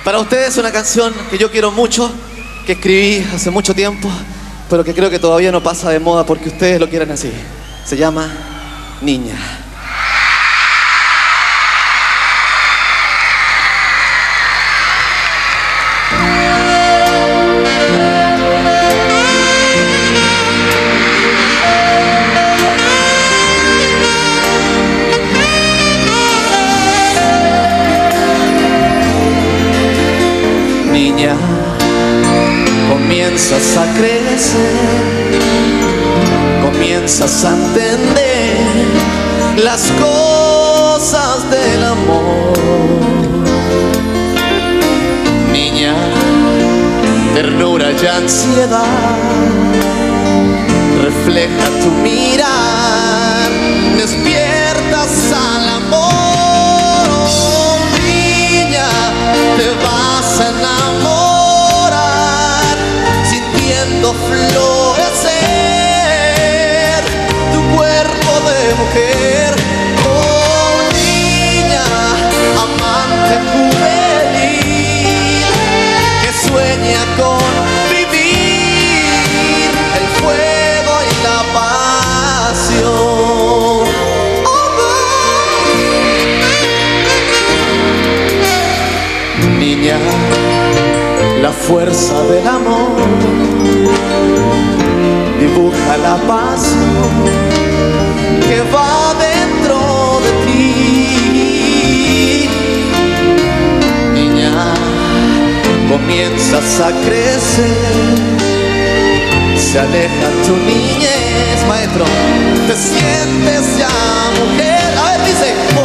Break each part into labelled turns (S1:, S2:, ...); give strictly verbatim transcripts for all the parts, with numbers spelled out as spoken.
S1: Para ustedes una canción que yo quiero mucho, que escribí hace mucho tiempo, pero que creo que todavía no pasa de moda porque ustedes lo quieren así. Se llama Niña. Niña, comienzas a crecer, comienzas a entender las cosas del amor. Niña, ternura y ansiedad refleja tu mirar, despiertas al amor. Niña, te vas a enamorar, sintiendo florecer tu cuerpo de mujer. Oh, niña, amante juvenil, que sueña con vivir el fuego y la pasión. Oh, no. Niña, la fuerza del amor dibuja la pasión que va dentro de ti. Niña, comienzas a crecer, se aleja tu niñez, maestro, te sientes ya mujer. A ver, dice, oh.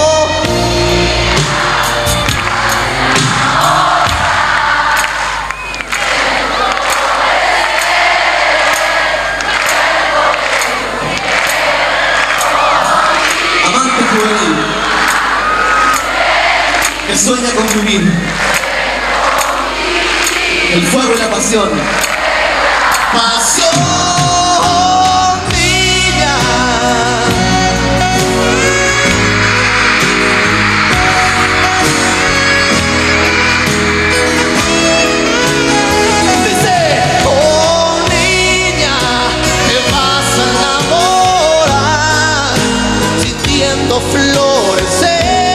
S1: Que sueña con vivir el fuego y la pasión. Pasión, niña. Dice, oh niña, te vas a enamorar, sintiendo florecer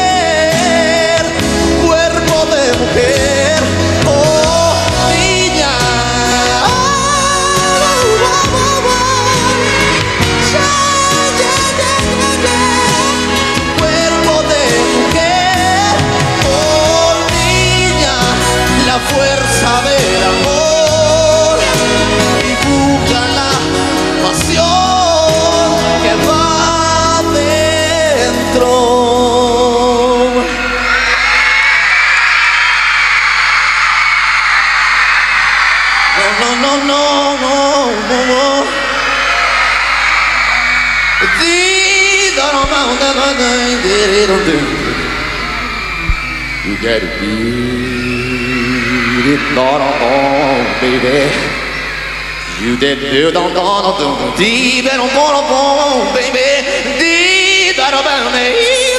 S1: mujer. Oh, niña. Oh, oh, oh, oh, oh. Yeah, yeah, yeah, yeah. Cuerpo de mujer. Oh, niña, la fuerza del amor dibuja la pasión que va dentro. No, no, no, no, no, no. You gotta beat it, don't, don't, baby. You did do, don't, don't, don't, deep, don't, don't, baby. Deep, don't, don't, baby.